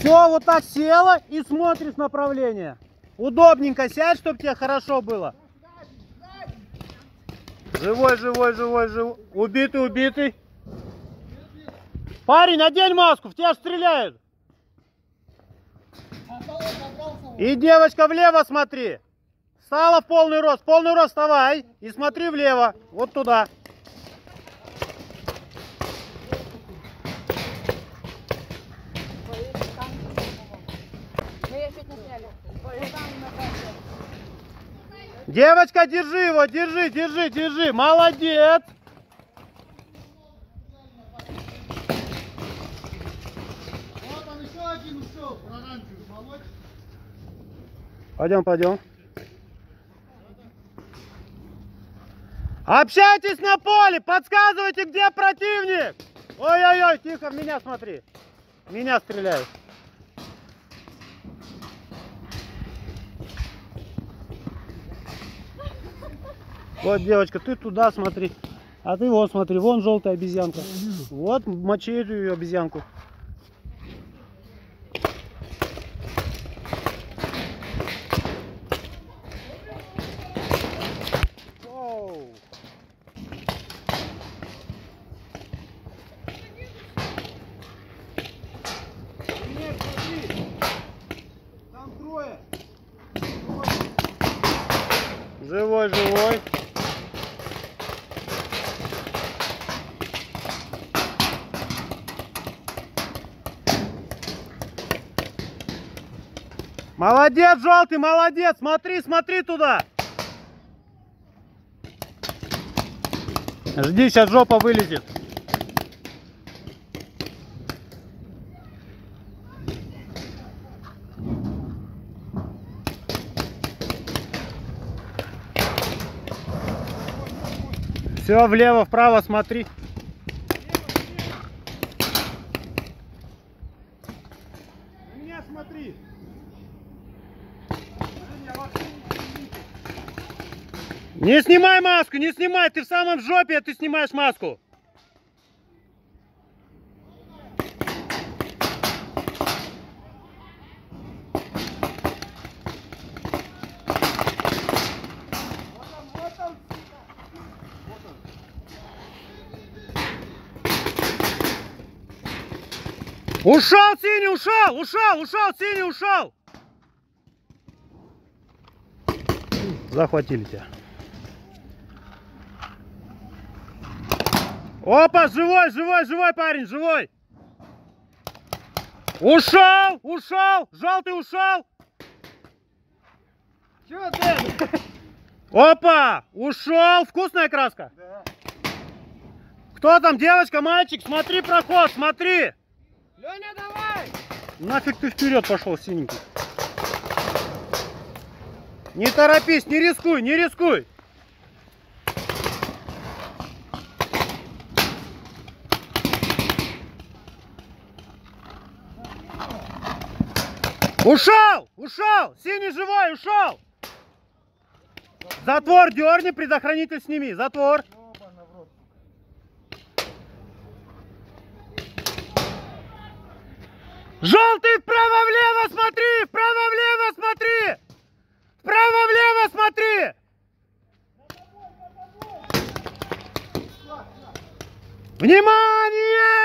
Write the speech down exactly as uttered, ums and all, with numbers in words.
Все, вот так села и смотришь направление. Удобненько сядь, чтобы тебе хорошо было. Живой, живой, живой, живой. Убитый, убитый. Парень, надень маску, в тебя стреляют. И девочка влево смотри. Встала в полный рост. Полный рост вставай. И смотри влево. Вот туда. Девочка, держи его, держи, держи, держи. Молодец. Вот он еще один ушел, оранжевый, молодец. Пойдем, пойдем. Общайтесь на поле, подсказывайте, где противник. Ой-ой-ой, тихо, в меня смотри. В меня стреляют. Вот, девочка, ты туда смотри. А ты вот смотри, вон желтая обезьянка. Вот, мочи эту ее обезьянку. Оу. Нет, смотри. Там трое. Живой, живой. Молодец, желтый, молодец. Смотри, смотри туда. Жди, сейчас жопа вылезет. Все, влево, вправо смотри. На меня смотри. Не снимай маску, не снимай, ты в самом жопе, а ты снимаешь маску. Ушел, синий, ушел, ушел, ушел, синий, ушел. Захватили тебя. Опа, живой, живой, живой парень, живой. Ушел, ушел, желтый ушел. Чего ты? Опа, ушел, вкусная краска. Да. Кто там, девочка, мальчик, смотри проход, смотри. Леня, давай! Нафиг ты вперед пошел, синенький. Не торопись, не рискуй, не рискуй. Ушел, ушел, синий живой, ушел. Затвор дерни, предохранитель сними, затвор. Желтый, вправо-влево смотри, вправо-влево смотри. Вправо-влево смотри. Внимание!